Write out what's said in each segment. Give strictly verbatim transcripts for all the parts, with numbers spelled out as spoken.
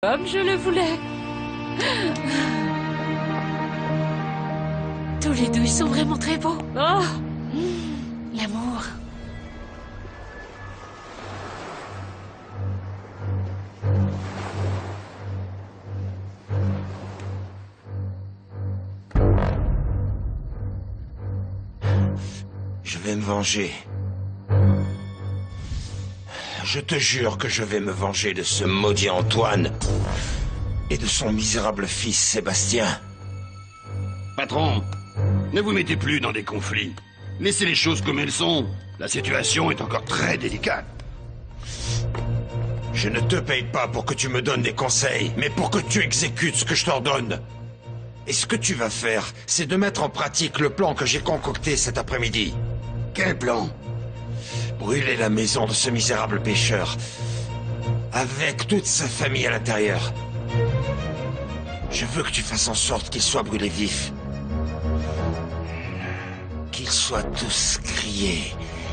Comme je le voulais. Tous les deux, ils sont vraiment très beaux. Oh, mmh, l'amour. Je vais me venger. Je te jure que je vais me venger de ce maudit Antoine et de son misérable fils Sébastien. Patron, ne vous mettez plus dans des conflits. Laissez les choses comme elles sont. La situation est encore très délicate. Je ne te paye pas pour que tu me donnes des conseils, mais pour que tu exécutes ce que je t'ordonne. Et ce que tu vas faire, c'est de mettre en pratique le plan que j'ai concocté cet après-midi. Quel plan? Brûler la maison de ce misérable pêcheur, avec toute sa famille à l'intérieur. Je veux que tu fasses en sorte qu'il soit brûlé vif. Qu'ils soient tous grillés.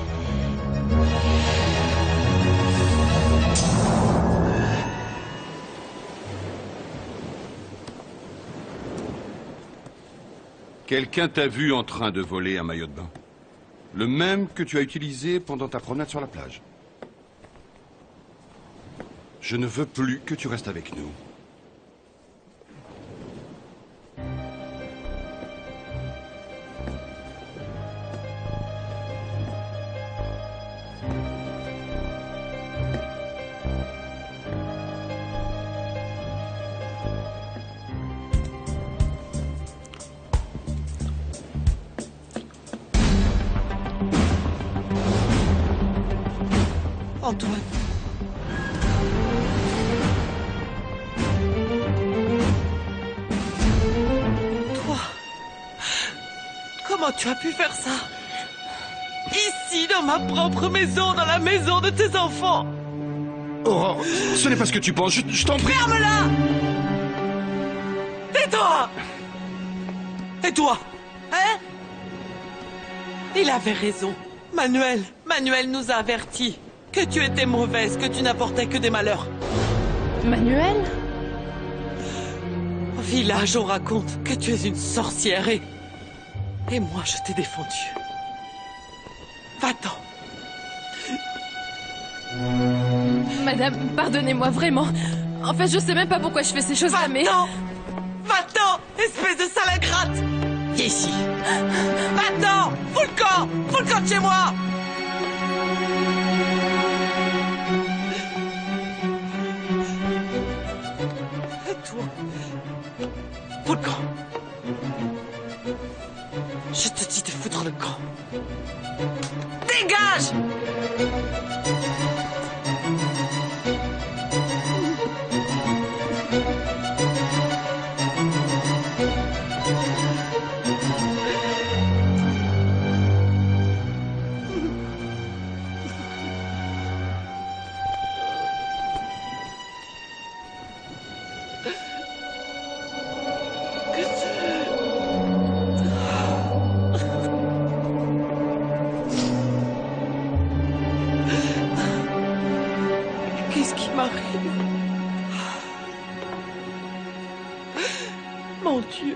Quelqu'un t'a vu en train de voler un maillot de bain. Le même que tu as utilisé pendant ta promenade sur la plage. Je ne veux plus que tu restes avec nous. Antoine. Toi. Comment tu as pu faire ça? Ici, dans ma propre maison, dans la maison de tes enfants. Aurore, ce n'est pas ce que tu penses, je, je t'en prie. Ferme-la! Tais-toi! Et toi? Hein? Il avait raison. Manuel, Manuel nous a avertis. Que tu étais mauvaise, que tu n'apportais que des malheurs. Manuel? Au village, on raconte que tu es une sorcière et... Et moi, je t'ai défendu. Va-t'en. Madame, pardonnez-moi vraiment. En fait, je sais même pas pourquoi je fais ces choses-là, mais... Va-t'en! Va-t'en, espèce de sale ingrate! Viens ici. Va-t'en! Fous le camp! Fous le camp de chez moi! Toi, fous le camp. Je te dis de foutre le camp. Dégage! Qu'est-ce qui m'arrive? Mon Dieu.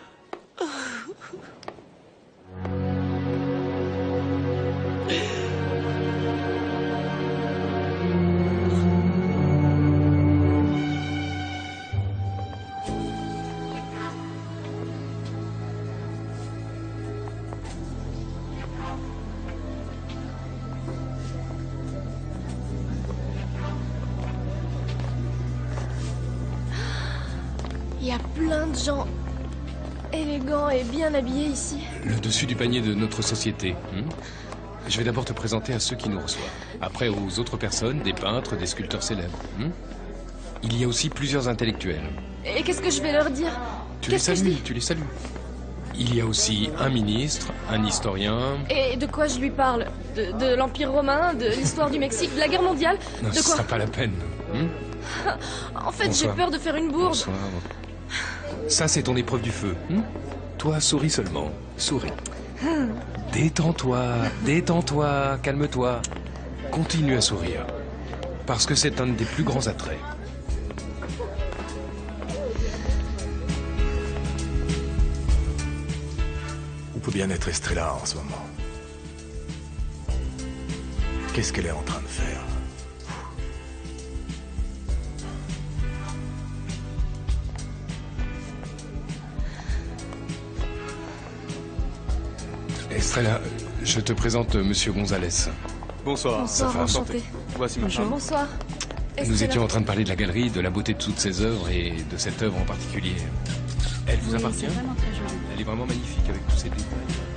Il y a plein de gens élégants et bien habillés ici. Le dessus du panier de notre société. Hein? Je vais d'abord te présenter à ceux qui nous reçoivent. Après aux autres personnes, des peintres, des sculpteurs célèbres. Hein? Il y a aussi plusieurs intellectuels. Et qu'est-ce que je vais leur dire? Tu les Qu'est-ce que je salues, dis? tu les salues. Il y a aussi un ministre, un historien... Et de quoi je lui parle? De, de l'Empire romain, de l'histoire du Mexique, de la guerre mondiale? Non, De ce quoi? sera pas la peine. Hein? En fait, j'ai Bonsoir. peur de faire une bourde. Bonsoir. Ça, c'est ton épreuve du feu. Hein? Toi, souris seulement. Souris. Détends-toi, détends-toi, calme-toi. Continue à sourire. Parce que c'est un des plus grands attraits. bien-être Estrella en ce moment. Qu'est-ce qu'elle est en train de faire? Estrella, je te présente Monsieur Gonzalez. Bonsoir. Bonsoir, enchanté. Voici ma femme. Bonsoir. Nous Estrella. étions en train de parler de la galerie, de la beauté de toutes ses œuvres et de cette œuvre en particulier. Elle vous Oui, appartient? c'est vraiment très joli. Elle est vraiment magnifique avec tous ses détails.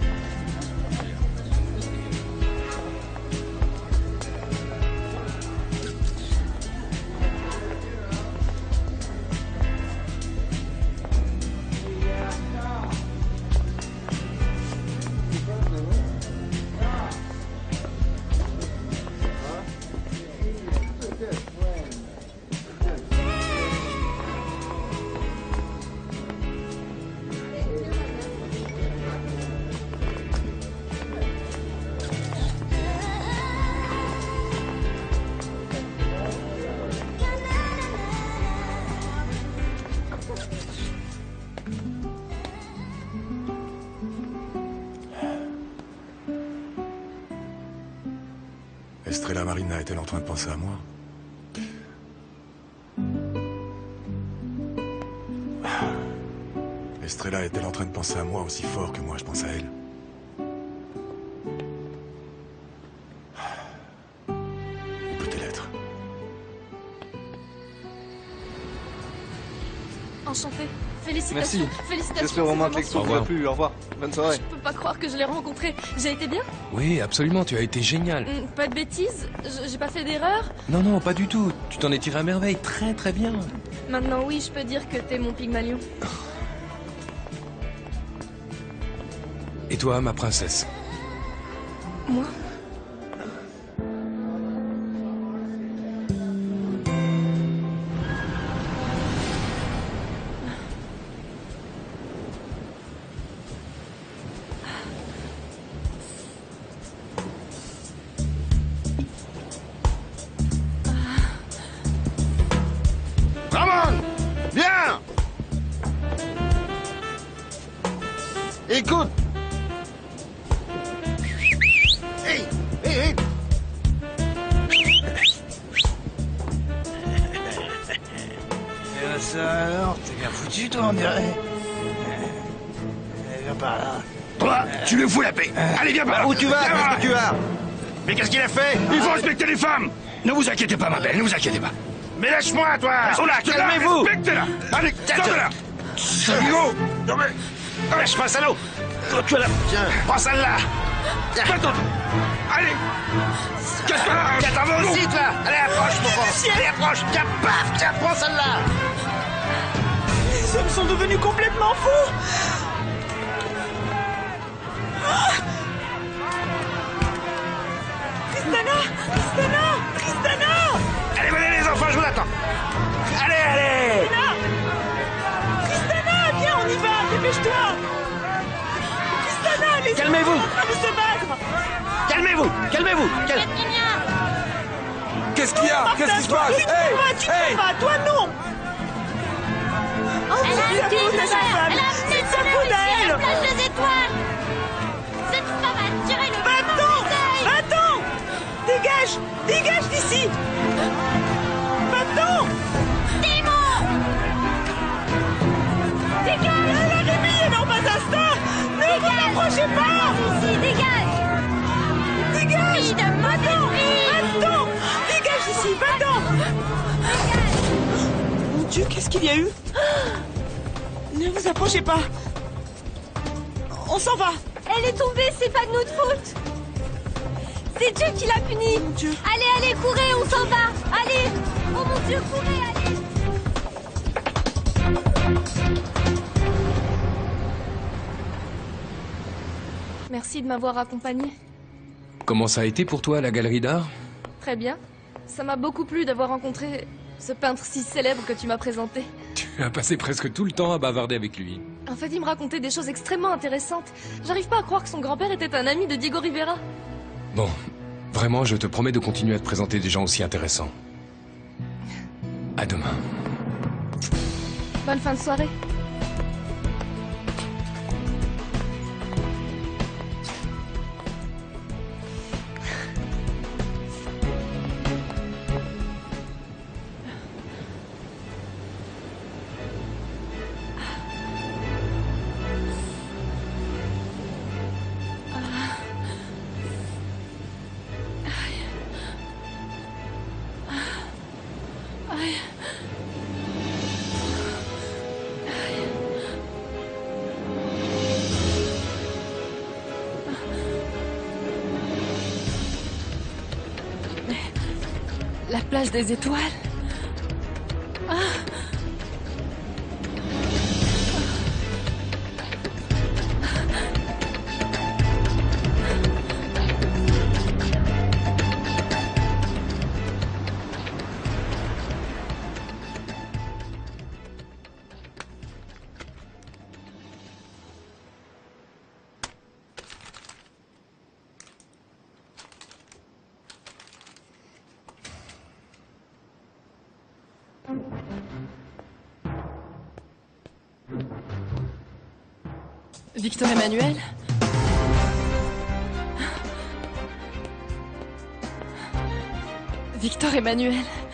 Estrella Marina est-elle en train de penser à moi? Estrella est-elle en train de penser à moi aussi fort que moi je pense à elle? Ou peut-elle être? Enchanté. Félicitations. Merci. Félicitations. J'espère vraiment c'est que vraiment l'expo Au vous a revoir. plu. Au revoir. Bonne soirée. Je peux pas croire que je l'ai rencontré. J'ai été bien? Oui, absolument, tu as été génial. Hmm, Pas de bêtises? Je- J'ai pas fait d'erreur? Non, non, pas du tout. Tu t'en es tiré à merveille, très très bien. Maintenant, oui, je peux dire que t'es mon Pygmalion. Et toi, ma princesse? Moi? Ramon! Viens! Écoute! Hey! Hey, hey! Eh, ça alors, t'es bien foutu toi on dirait. Eh, viens par là. Toi, tu lui fous la paix! Allez, viens par là! Où tu vas? Viens Qu'est-ce par que tu as? Mais qu'est-ce qu'il a fait? Il faut respecter les femmes! Ne vous inquiétez pas, ma belle, ne vous inquiétez pas. Mais lâche-moi, toi! Oh là, calmez-vous! Respectez-la! Allez, sors de là! Salaud! Non mais... Lâche-moi, salaud! Toi, tu as la... Tiens, Prends celle-là! Va-t'en! Allez! Casse-toi! tiens, t'en vas aussi, toi! Allez, approche, mon grand! Allez, approche! Tiens, paf! Tiens, prends celle-là! Les hommes sont devenus complètement fous. Tristana! Tristana! Tristana! Allez, venez les enfants, je vous attends! Allez, allez! Tristana! Viens, on y va! Dépêche-toi! Tristana! Les Calmez-vous. hommes sont en train de se battre! Calmez-vous! Calmez-vous! Cal- Qu'est-ce qu'il y a? Qu'est-ce qui se passe? Tu te Hey! vas, tu te Hey! vas, toi non! Oh, Elle a c'est un la petit faute à cette frère. femme! Elle a C'est amené sa son faute à à elle! la place des étoiles. Cette femme a tiré le Va-t'en! Va-t'en! Dégage! Dégage d'ici! Va-t'en! démon. Dégage! La Rémi est dans ma instant! Ne vous approchez pas! Ici, dégage. Dégage! Fille de mauvais esprit. Va-t'en! Dégage d'ici! Va-t'en! Mon Dieu, qu'est-ce qu'il y a eu? Ne vous approchez pas! On s'en va! Elle est tombée, c'est pas de notre faute. C'est Dieu qui l'a punie. Mon Dieu! Allez, allez, courez, on s'en va. Allez. Oh mon Dieu, courez, allez. Merci de m'avoir accompagnée. Comment ça a été pour toi, la galerie d'art? Très bien. Ça m'a beaucoup plu d'avoir rencontré ce peintre si célèbre que tu m'as présenté. Tu as passé presque tout le temps à bavarder avec lui. En fait, il me racontait des choses extrêmement intéressantes. J'arrive pas à croire que son grand-père était un ami de Diego Rivera. Bon, vraiment, je te promets de continuer à te présenter des gens aussi intéressants. À demain. Bonne fin de soirée. plage des étoiles. Ah. Victor Emmanuel? Victor Emmanuel?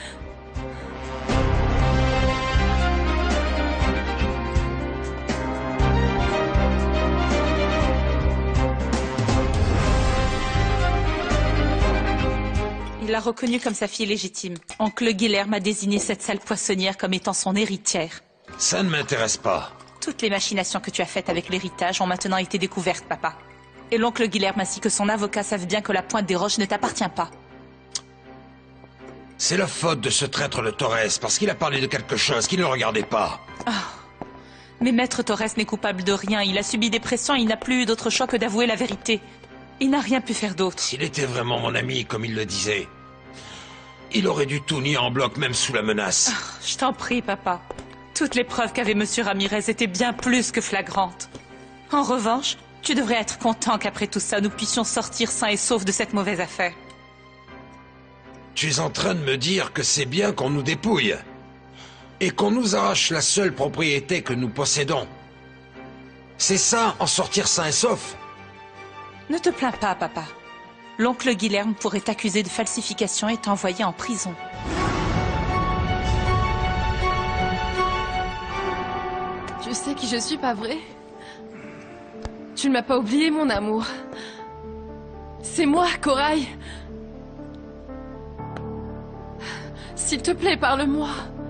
Il l'a reconnue comme sa fille légitime. Oncle Guilherme a désigné cette sale poissonnière comme étant son héritière. Ça ne m'intéresse pas. Toutes les machinations que tu as faites avec l'héritage ont maintenant été découvertes, papa. Et l'oncle Guilherme ainsi que son avocat savent bien que la pointe des roches ne t'appartient pas. C'est la faute de ce traître de Torres, parce qu'il a parlé de quelque chose qui ne le regardait pas. Oh. Mais Maître Torres n'est coupable de rien. Il a subi des pressions, il n'a plus eu d'autre choix que d'avouer la vérité. Il n'a rien pu faire d'autre. S'il était vraiment mon ami, comme il le disait, il aurait dû tout nier en bloc, même sous la menace. Oh, je t'en prie, papa. Toutes les preuves qu'avait Monsieur Ramirez étaient bien plus que flagrantes. En revanche, tu devrais être content qu'après tout ça, nous puissions sortir sains et saufs de cette mauvaise affaire. Tu es en train de me dire que c'est bien qu'on nous dépouille et qu'on nous arrache la seule propriété que nous possédons. C'est ça, en sortir sain et sauf? Ne te plains pas, papa. L'oncle Guilherme pourrait t'accuser de falsification et t'envoyer en prison. Tu sais qui je suis, pas vrai? Tu ne m'as pas oublié, mon amour. C'est moi, Corail. S'il te plaît, parle-moi.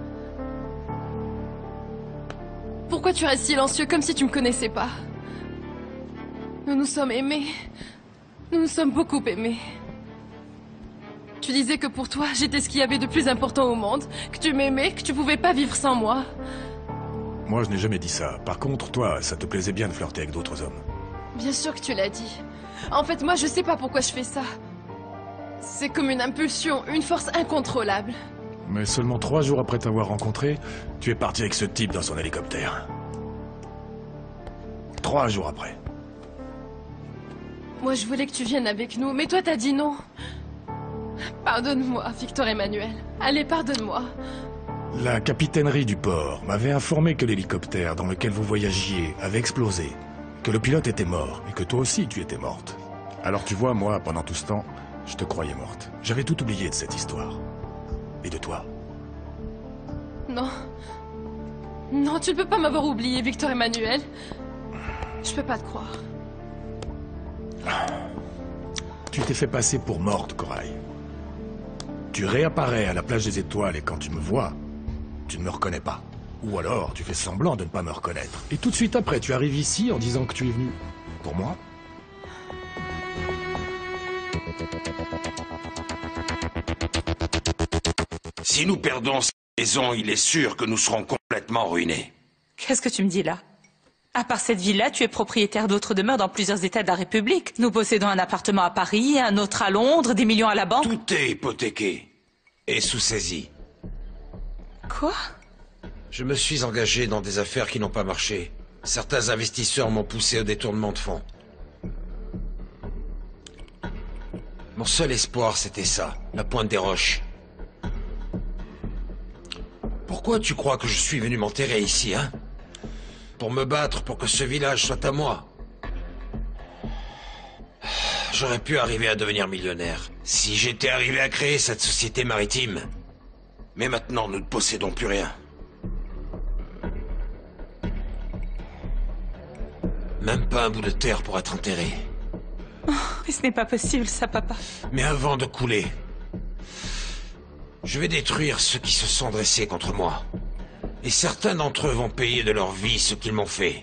Pourquoi tu restes silencieux comme si tu me connaissais pas? Nous nous sommes aimés. Nous nous sommes beaucoup aimés. Tu disais que pour toi, j'étais ce qu'il y avait de plus important au monde, que tu m'aimais, que tu pouvais pas vivre sans moi. Moi, je n'ai jamais dit ça. Par contre, toi, ça te plaisait bien de flirter avec d'autres hommes. Bien sûr que tu l'as dit. En fait, moi, je sais pas pourquoi je fais ça. C'est comme une impulsion, une force incontrôlable. Mais seulement trois jours après t'avoir rencontré, tu es parti avec ce type dans son hélicoptère. Trois jours après. Moi, je voulais que tu viennes avec nous, mais toi, t'as dit non. Pardonne-moi, Victor Emmanuel. Allez, pardonne-moi. La capitainerie du port m'avait informé que l'hélicoptère dans lequel vous voyagiez avait explosé, que le pilote était mort et que toi aussi tu étais morte. Alors tu vois, moi, pendant tout ce temps, je te croyais morte. J'avais tout oublié de cette histoire. Et de toi. Non. Non, tu ne peux pas m'avoir oublié, Victor Emmanuel. Je peux pas te croire. Tu t'es fait passer pour morte, Corail. Tu réapparais à la plage des étoiles et quand tu me vois, tu ne me reconnais pas. Ou alors, tu fais semblant de ne pas me reconnaître. Et tout de suite après, tu arrives ici en disant que tu es venu pour moi. Si nous perdons cette maison, il est sûr que nous serons complètement ruinés. Qu'est-ce que tu me dis là? À part cette villa, tu es propriétaire d'autres demeures dans plusieurs États de la République. Nous possédons un appartement à Paris, un autre à Londres, des millions à la banque. Tout est hypothéqué et sous saisie. Quoi? Je me suis engagé dans des affaires qui n'ont pas marché. Certains investisseurs m'ont poussé au détournement de fonds. Mon seul espoir, c'était ça, la pointe des roches. Pourquoi tu crois que je suis venu m'enterrer ici, hein? Pour me battre pour que ce village soit à moi. J'aurais pu arriver à devenir millionnaire si j'étais arrivé à créer cette société maritime. Mais maintenant, nous ne possédons plus rien. Même pas un bout de terre pour être enterré. Oh, mais ce n'est pas possible, ça, papa. Mais avant de couler, je vais détruire ceux qui se sont dressés contre moi. Et certains d'entre eux vont payer de leur vie ce qu'ils m'ont fait.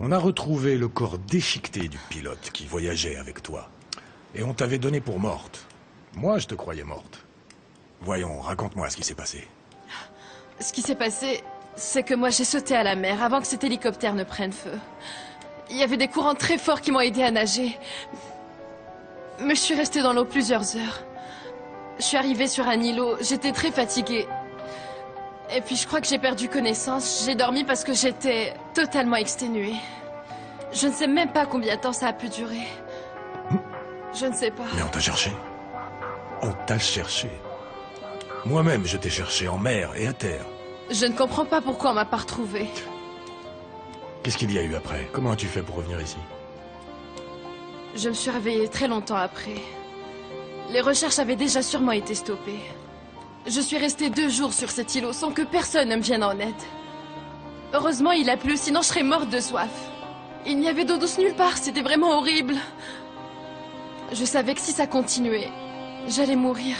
On a retrouvé le corps déchiqueté du pilote qui voyageait avec toi. Et on t'avait donné pour morte. Moi, je te croyais morte. Voyons, raconte-moi ce qui s'est passé. Ce qui s'est passé, c'est que moi j'ai sauté à la mer avant que cet hélicoptère ne prenne feu. Il y avait des courants très forts qui m'ont aidé à nager. Mais je suis restée dans l'eau plusieurs heures. Je suis arrivée sur un îlot, j'étais très fatiguée. Et puis je crois que j'ai perdu connaissance. J'ai dormi parce que j'étais totalement exténuée. Je ne sais même pas combien de temps ça a pu durer. Je ne sais pas. Mais on t'a cherché. On t'a cherché. Moi-même, je t'ai cherché en mer et à terre. Je ne comprends pas pourquoi on m'a pas retrouvée. Qu'est-ce qu'il y a eu après? Comment as-tu fait pour revenir ici? Je me suis réveillée très longtemps après. Les recherches avaient déjà sûrement été stoppées. Je suis restée deux jours sur cet îlot sans que personne ne me vienne en aide. Heureusement, il a plu, sinon je serais morte de soif. Il n'y avait d'eau douce nulle part, c'était vraiment horrible. Je savais que si ça continuait, j'allais mourir.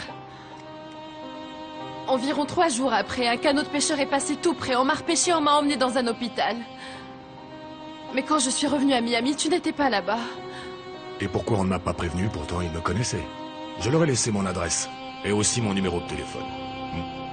Environ trois jours après, un canot de pêcheur est passé tout près. On m'a repêché, on m'a emmené dans un hôpital. Mais quand je suis revenue à Miami, tu n'étais pas là-bas. Et pourquoi on ne m'a pas prévenu? Pourtant, ils me connaissaient. Je leur ai laissé mon adresse. Et aussi mon numéro de téléphone. Hmm.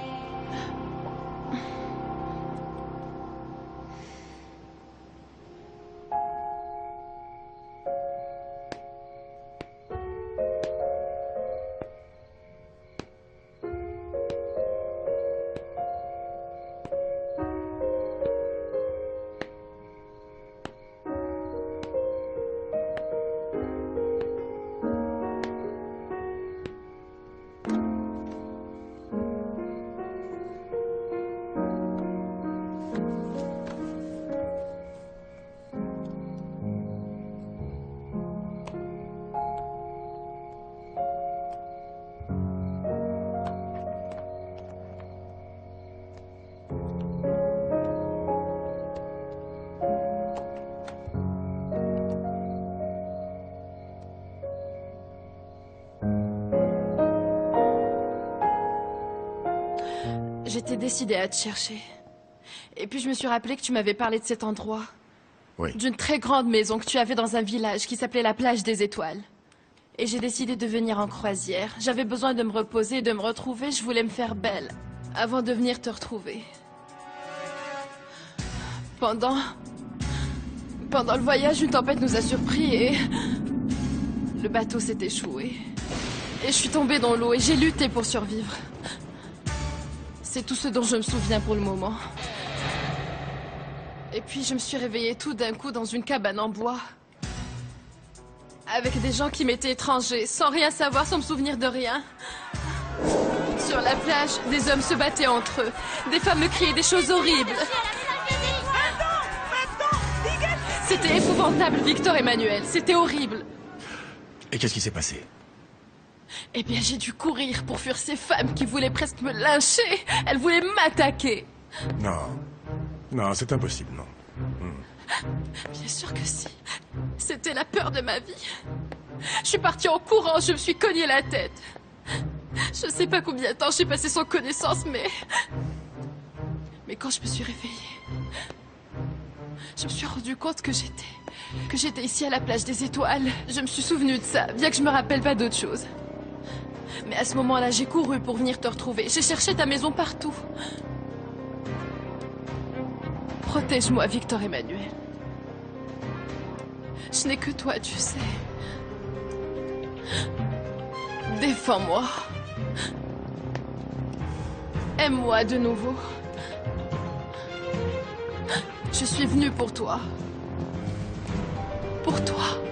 J'étais décidée à te chercher. Et puis je me suis rappelé que tu m'avais parlé de cet endroit. Oui. D'une très grande maison que tu avais dans un village qui s'appelait la plage des étoiles. Et j'ai décidé de venir en croisière. J'avais besoin de me reposer et de me retrouver. Je voulais me faire belle avant de venir te retrouver. Pendant... Pendant le voyage, une tempête nous a surpris et... Le bateau s'est échoué. Et je suis tombée dans l'eau et j'ai lutté pour survivre. C'est tout ce dont je me souviens pour le moment. Et puis je me suis réveillée tout d'un coup dans une cabane en bois. Avec des gens qui m'étaient étrangers, sans rien savoir, sans me souvenir de rien. Sur la plage, des hommes se battaient entre eux. Des femmes me criaient des choses horribles. C'était épouvantable, Victor Emmanuel. C'était horrible. Et qu'est-ce qui s'est passé? Eh bien, j'ai dû courir pour fuir ces femmes qui voulaient presque me lyncher. Elles voulaient m'attaquer. Non. Non, c'est impossible, non. Hmm. Bien sûr que si. C'était la peur de ma vie. Je suis partie en courant, je me suis cogné la tête. Je ne sais pas combien de temps j'ai passé sans connaissance, mais... Mais quand je me suis réveillée, je me suis rendu compte que j'étais... que j'étais ici à la plage des étoiles. Je me suis souvenue de ça, bien que je me rappelle pas d'autre chose. Mais à ce moment-là, j'ai couru pour venir te retrouver. J'ai cherché ta maison partout. Protège-moi, Victor Emmanuel. Je n'ai que toi, tu sais. Défends-moi. Aime-moi de nouveau. Je suis venue pour toi. Pour toi.